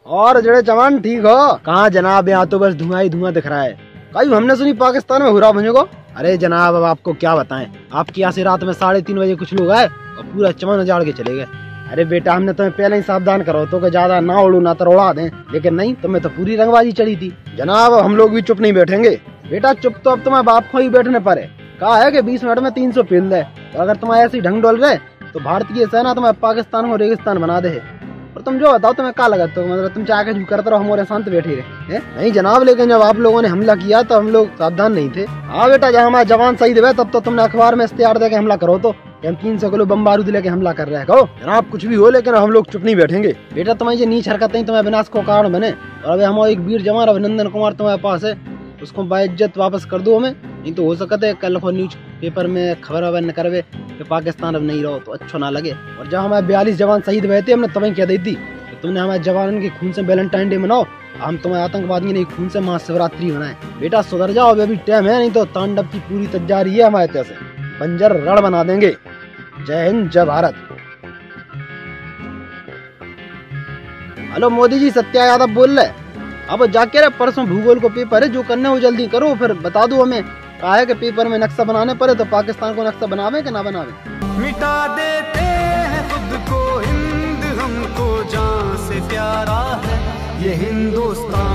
और जड़े जवान ठीक हो? कहाँ जनाब, यहाँ तो बस धुआं ही धुआं दिख रहा है। कहीं हमने सुनी पाकिस्तान में हुरा भुने को। अरे जनाब अब आपको क्या बताएं, आपके यहाँ से रात में 3:30 बजे कुछ लोग आए और पूरा चमन उजाड़ के चले गए। अरे बेटा हमने तुम्हें पहले ही सावधान करो तो ज्यादा ना उड़ू ना तो उड़ा दें, लेकिन नहीं, तुम्हें तो पूरी रंगबाजी चढ़ी थी। जनाब हम लोग भी चुप नहीं बैठेंगे। बेटा चुप तो अब तुम्हारे बाप को ही बैठने पड़े। कहा है कि 20 मिनट में 300 पील दे, तो अगर तुम ऐसे ही ढंग डोल रहे तो भारतीय सेना तुम्हें पाकिस्तान को रेगिस्तान बना दे। और तुम जो बताओ तुम्हें क्या लगा, तो मतलब तुम चाह के जो करते रहो हमारे शांत बैठे रहे। नहीं जनाब, लेकिन जब आप लोगों ने हमला किया तो हम लोग सावधान नहीं थे। हाँ बेटा, जब हमारे जवान शहीद हुए तब तो तुमने अखबार में इश्तेहार दे के हमला करो तो हम 300 किलो बम बारूद लेके हमला कर रहे हैं। कहो जनाब कुछ भी हो, लेकिन हम लोग चुप नहीं बैठेंगे। बेटा तुम्हारी ये नीच हरकतें तुम्हें विनाश को कारण बने। और अभी हमारा एक वीर जवान अभिनंदन कुमार तुम्हारे पास है, उसको बाइज्जत वापस कर दो हमें। नहीं तो हो सकता है कल को न्यूज पेपर में खबर वबर न करवे कि पाकिस्तान अब नहीं रहो तो अच्छा ना लगे। और जब हमारे 42 जवान शहीद हुए थे हमने तुम्हें क्या दी थी, तुमने हमारे जवानों के खून से वैलेंटाइन डे मनाओ, हम तुम्हारे आतंकवादियों ने खून से महाशिवरात्रि मनाए। बेटा सुधर जाओ, अभी टाइम है, नहीं तो तांडव की पूरी तैयारी है हमारे तरफ से, बंजर रण बना देंगे। जय हिंद जय भारत। हेलो मोदी जी, सत्या यादव बोल रहे। अब जाके रे परसों भूगोल को पेपर है, जो करने हो जल्दी करो, फिर बता दो हमें। कहा है कि पेपर में नक्शा बनाने पड़े तो पाकिस्तान को नक्शा बनावे कि ना बनावे। मिटा देते हैं खुद को, हिंद हमको जान से प्यारा है ये हिंदुस्तान।